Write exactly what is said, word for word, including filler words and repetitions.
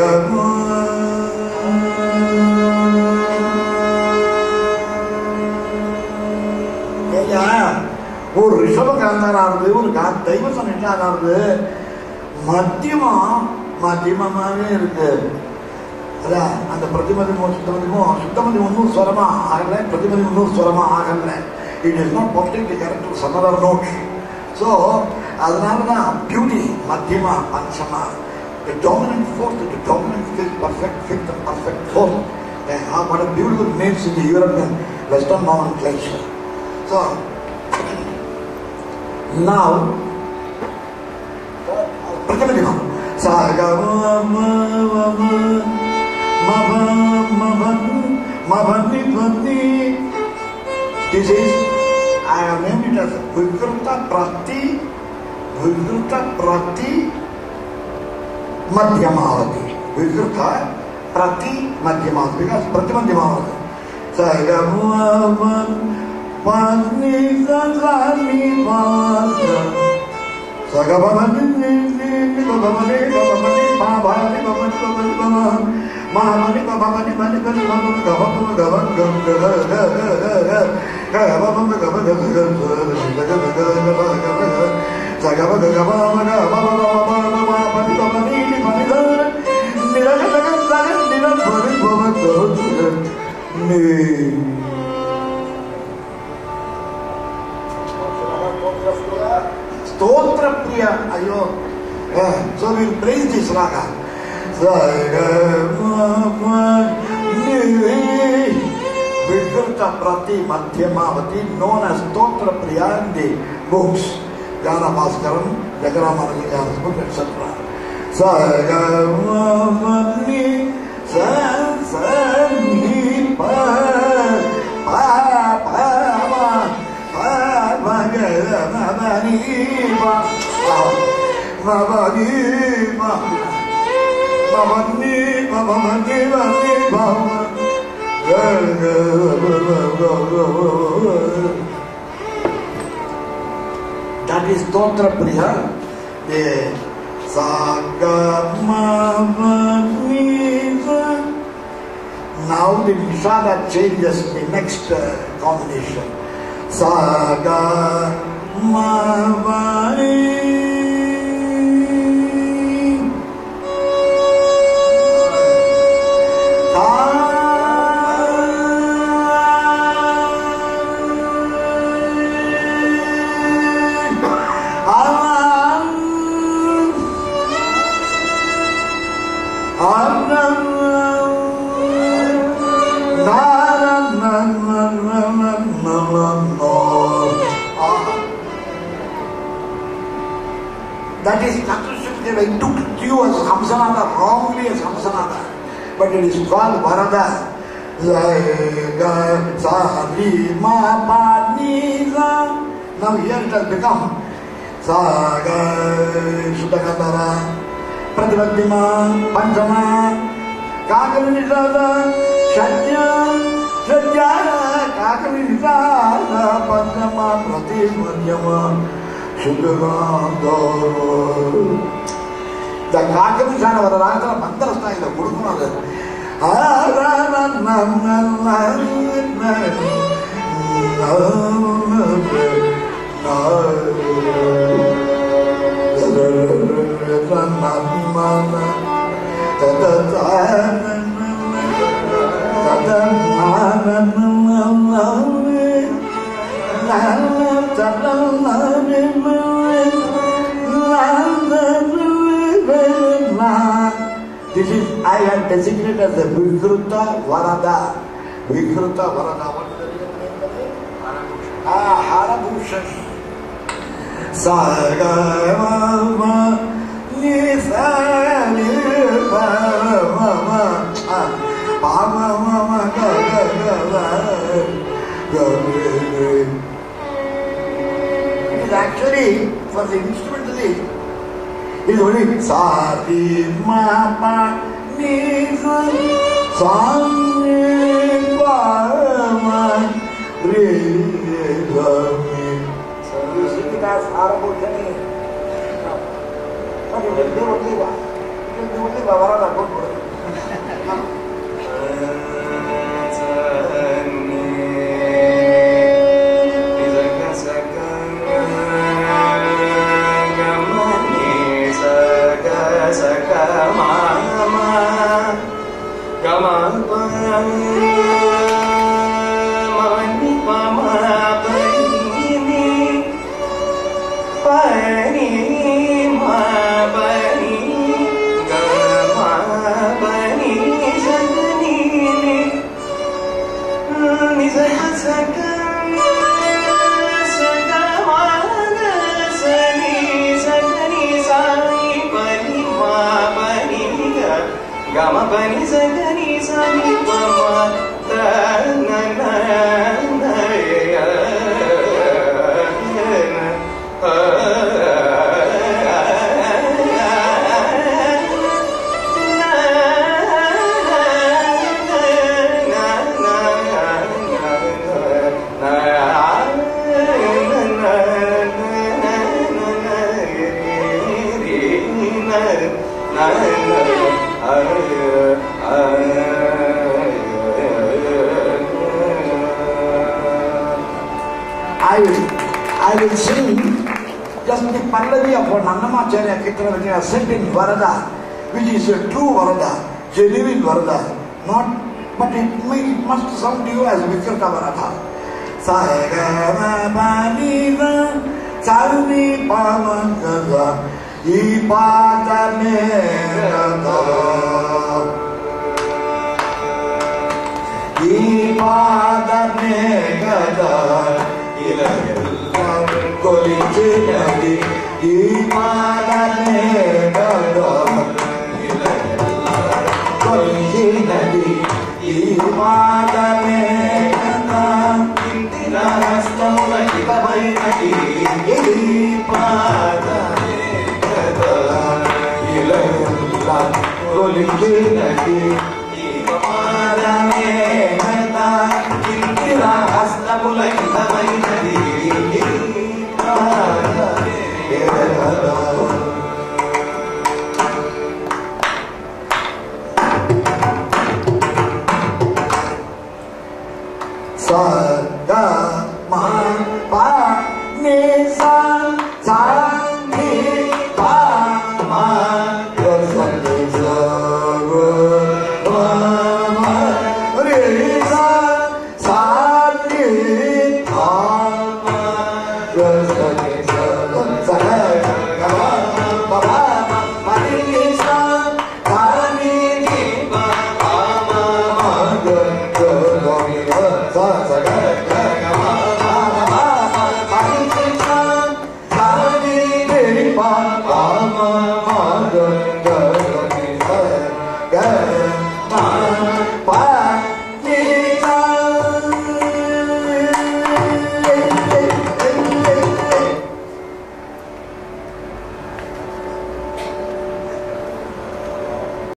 ஒரு ரிஷபகாந்தாரானது ஒரு தெய்வ சன்னிதானது மத்தியமா மத்தியமாவே இருக்கு. அதான் அந்த பிரதிமதி சுத்தமதிமும் சுத்தமதி ஒன்றும் ஸ்வரமா ஆகல, பிரதிமதி ஒன்றும் ஸ்வரமா ஆகல. It is not perfectly correct to some other note. So அதனால தான் பியூட்டி மத்தியமா பஞ்சமா. The dominant fourth, the dominant fifth, perfect fifth and perfect fourth. Uh, what a beautiful names in the European Western nomenclature. So now, Prathama Saga ma ma ma ma ma ma. This is, I have named it as Vikruta Prati, Vikruta Prati Madhyamavati. Vikruta Prati Madhyamavati, because Prati Madhyamavati. Saga ma ma Pani Sazani Masa Saga Bhavani Bhavani Bhavani Bhavani Bhavani Bhavani Mahamani Bhavani Bhavani Bhavani Bhavani Bhavani Stotra Priya Ayo. So we will praise this raga. Vikruta Prati Madhyamavati, known as Stotra Priya in the books, Jnana Bhaskaran, Jagaramanuja's book, et cetera. Sagamani Sasani Pa Pa Pa Pa Mabani Ma Mabani Ma Mabani Mabani Mabani That is Stotra Priya. The Sagamavani. Now the Nishada changes the next uh, combination. Sagamavani. That is Chaturshukdeva. He took you as Hamsanada, wrongly as Hamsanada. But it is called Varada. Now here it has become Saga Sudakandara, Pratibhaddhima, Panchama, Kakavinishada, Shadya, Shadya, Kakavinishada, Panchama, Pratibhaddhima. The Kakavisana was a rather Mandara style of Gurumana. This is, I have designated as the Vikruta Varada. Vikruta Varada. What is the name of it? Ah, Harabhushan. Sagamama Nisani Pamama Pamama Gagagala. It is actually for the instrumentalist. It is only Sati Mama Nisa Sani Pama Ridami. So you sing it as Harabhushan. But you will do only one. You will do only Varada. I will, I will sing just the Pallavi of Annamacharya Kirtana, which is set in Varada, which is a true Varada, genuine Varada, not, but it, may, it must sound to you as Vikrita Varada. Saegama Paniva, Sarvi Pavangada, Ipada Merada, Ipada Merada. Kolichinadi, Imadane Gada, Kolichinadi, Imadane Gada, Indira Rastamula Hitabainati, Ipadane Gada, Ilayla, Kolichinadi, Imadane Gada, Indira Rastamula Hitabainati.